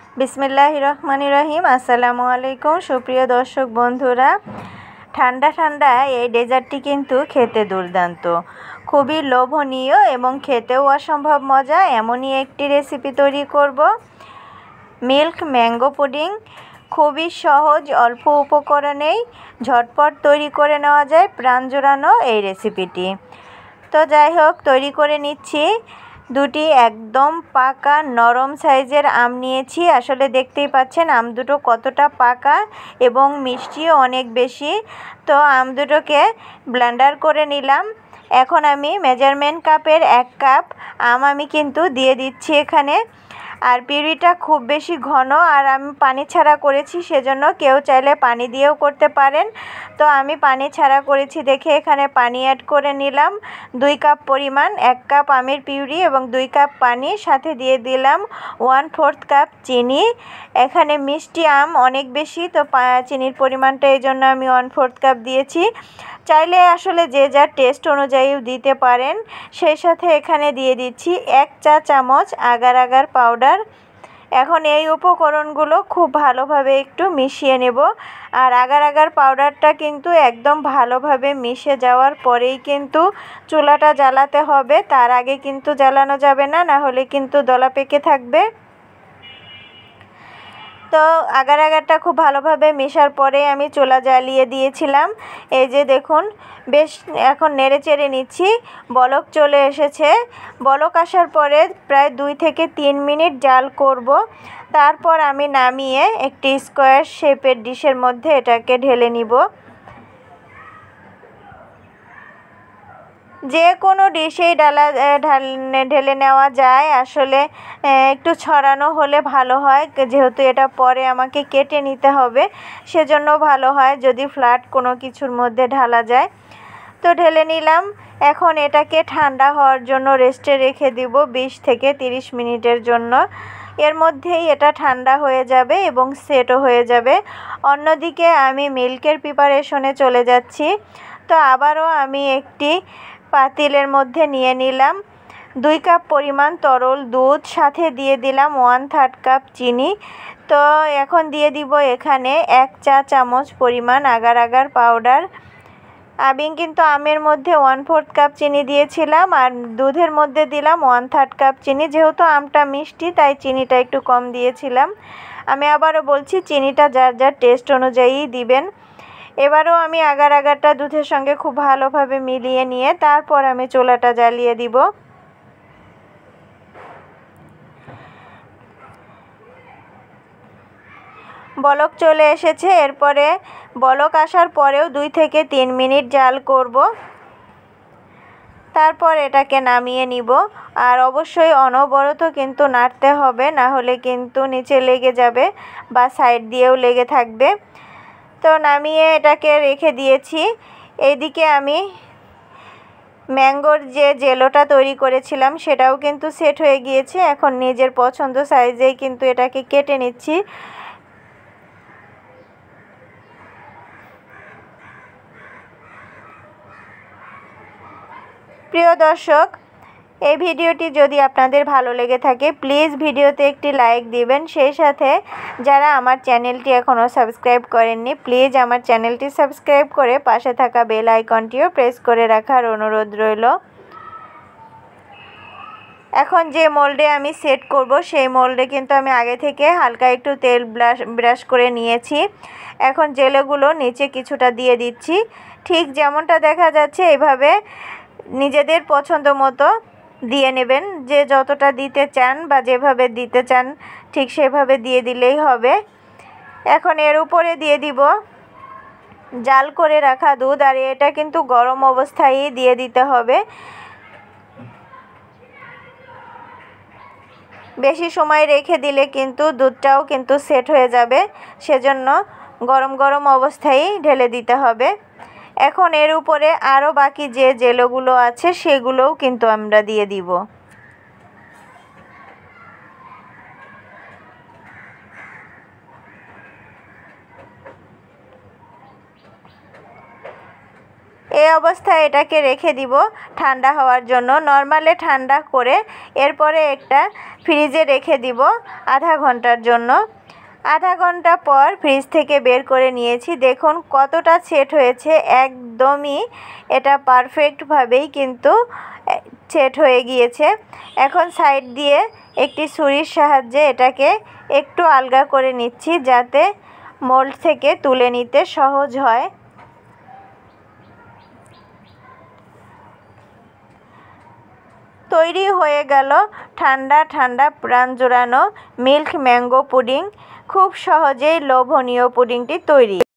বিসমিল্লাহির রহমানির রহিম। আসসালামু আলাইকুম সুপ্রিয় দর্শক বন্ধুরা। ঠান্ডা ঠান্ডা এই ডেজার্টটি কিন্তু খেতে দুর্দান্ত, খুবই লোভনীয় এবং খেতেও অসম্ভব মজা। এমনই একটি রেসিপি তৈরি করব, মিল্ক ম্যাঙ্গো পুডিং। খুবই সহজ, অল্প উপকরণেই ঝটপট তৈরি করে নেওয়া যায় প্রাণ জোড়ানো এই রেসিপিটি। তো যাই হোক, তৈরি করে নিচ্ছি। দুটি একদম পাকা নরম সাইজের আম নিয়েছি। আসলে দেখতেই পাচ্ছেন আম দুটো কতটা পাকা এবং মিষ্টিও অনেক বেশি। তো আম দুটোকে ব্লেন্ডার করে নিলাম। এখন আমি মেজারমেন্ট কাপের 1 কাপ আম আমি কিন্তু দিয়ে দিচ্ছি এখানে। আর পিউরিটা খুব বেশি ঘন, আর আমি পানি ছাড়া করেছি, সেজন্য কেউ চাইলে পানি দিয়েও করতে পারেন। তো আমি পানি ছাড়া করেছি দেখে এখানে পানি অ্যাড করে নিলাম 2 কাপ পরিমাণ। 1 কাপ আমের পিউরি এবং 2 কাপ পানি, সাথে দিয়ে দিলাম 1/4 কাপ চিনি। এখানে মিষ্টি আম অনেক বেশি, তো চিনির পরিমাণটা এই জন্য আমি 1/4 কাপ দিয়েছি। চাইলে আসলে যে যার টেস্ট অনুযায়ীও দিতে পারেন। সেই সাথে এখানে দিয়ে দিচ্ছি 1 চা চামচ আগার আগার পাউডার। এখন এই উপকরণগুলো খুব ভালোভাবে একটু মিশিয়ে নেব। আর আগার আগার পাউডারটা কিন্তু একদম ভালোভাবে মিশে যাওয়ার পরেই কিন্তু চুলাটা জ্বালাতে হবে, তার আগে কিন্তু জ্বালানো যাবে না, না হলে কিন্তু দলা পেকে থাকবে। তো আগার আগারটা খুব ভালোভাবে মেশার পরে আমি চুলা জ্বালিয়ে দিয়েছিলাম। এই যে দেখুন, বেশ এখন নেড়ে চেড়ে নিচ্ছি। বলক চলে এসেছে। বলক আসার পরে প্রায় 2 থেকে 3 মিনিট জাল করব। তারপর আমি নামিয়ে একটি স্কোয়ার শেপের ডিশের মধ্যে এটাকে ঢেলে নিব। যে কোনো ডিশেই ঢেলে নেওয়া যায়। আসলে একটু ছড়ানো হলে ভালো হয়, যেহেতু এটা পরে আমাকে কেটে নিতে হবে, সেজন্য ভালো হয় যদি ফ্ল্যাট কোনো কিছুর মধ্যে ঢালা যায়। তো ঢেলে নিলাম। এখন এটাকে ঠান্ডা হওয়ার জন্য রেস্টে রেখে দিব 20 থেকে 30 মিনিটের জন্য। এর মধ্যেই এটা ঠান্ডা হয়ে যাবে এবং সেটও হয়ে যাবে। অন্যদিকে আমি মিল্কের প্রিপারেশনে চলে যাচ্ছি। তো আবারও আমি একটি পাতিলের মধ্যে নিয়ে নিলাম 2 কাপ পরিমাণ তরল দুধ, সাথে দিয়ে দিলাম 1/3 কাপ চিনি। তো এখন দিয়ে দিব এখানে 1 চা চামচ পরিমাণ আগার আগার পাউডার। আমি কিন্তু আমের মধ্যে 1/4 কাপ চিনি দিয়েছিলাম, আর দুধের মধ্যে দিলাম 1/3 কাপ চিনি। যেহেতু আমটা মিষ্টি, তাই চিনিটা একটু কম দিয়েছিলাম। আমি আবারও বলছি, চিনিটা যার যার টেস্ট অনুযায়ী দিবেন। এবারও আমি আগার আগারটা দুধের সঙ্গে খুব ভালোভাবে মিলিয়ে নিয়ে তারপর আমি চুলাটা জ্বালিয়ে দিব। বলক চলে এসেছে। এরপরে বলক আসার পরেও 2 থেকে 3 মিনিট জাল করব। তারপর এটাকে নামিয়ে নিব। আর অবশ্যই অনবরত কিন্তু নাড়তে হবে, না হলে কিন্তু নিচে লেগে যাবে বা সাইড দিয়েও লেগে থাকবে। তো নামিয়ে এটাকে রেখে দিয়েছি। এইদিকে আমি ম্যাঙ্গোর যে জেলোটা তৈরি করেছিলাম সেটাও কিন্তু সেট হয়ে গিয়েছে। এখন নিজের পছন্দ সাইজেই কিন্তু এটাকে কেটে নিচ্ছি। প্রিয় দর্শক, এই ভিডিওটি যদি আপনাদের ভালো লেগে থাকে প্লিজ ভিডিওতে একটি লাইক দিবেন। সেই সাথে যারা আমার চ্যানেলটি এখনও সাবস্ক্রাইব করেননি প্লিজ আমার চ্যানেলটি সাবস্ক্রাইব করে পাশে থাকা বেল আইকনটিও প্রেস করে রাখার অনুরোধ রইল। এখন যে মোল্ডে আমি সেট করব সেই মোল্ডে কিন্তু আমি আগে থেকে হালকা একটু তেল ব্রাশ করে নিয়েছি। এখন জেলোগুলো নিচে কিছুটা দিয়ে দিচ্ছি। ঠিক যেমনটা দেখা যাচ্ছে এইভাবে নিজেদের পছন্দ মতো দিয়ে নেবেন। যে যতটা দিতে চান বা যেভাবে দিতে চান ঠিক সেভাবে দিয়ে দিলেই হবে। এখন এর উপরে দিয়ে দিব জাল করে রাখা দুধ, আর এটা কিন্তু গরম অবস্থায়ই দিয়ে দিতে হবে। বেশি সময় রেখে দিলে কিন্তু দুধটাও কিন্তু সেট হয়ে যাবে, সেজন্য গরম গরম অবস্থায় ঢেলে দিতে হবে। এখন এর উপরে আরও বাকি যে জেলোগুলো আছে সেগুলোও কিন্তু আমরা দিয়ে দিব। এই অবস্থায় এটাকে রেখে দিব ঠান্ডা হওয়ার জন্য। নরমালে ঠান্ডা করে এরপরে একটা ফ্রিজে রেখে দিব আধা ঘন্টার জন্য। আধা ঘন্টা পর ফ্রিজ থেকে বের করে নিয়েছি। দেখুন কতটা সেট হয়েছে, একদমই এটা পারফেক্টভাবেই কিন্তু সেট হয়ে গিয়েছে। এখন সাইড দিয়ে একটি ছুরির সাহায্যে এটাকে একটু আলগা করে নিচ্ছি যাতে মোল্ড থেকে তুলে নিতে সহজ হয়। তৈরি হয়ে গেল ঠান্ডা ঠান্ডা প্রাণ জোড়ানো মিল্ক ম্যাঙ্গো পুডিং। খুব সহজেই লোভনীয় পুডিংটি তৈরি।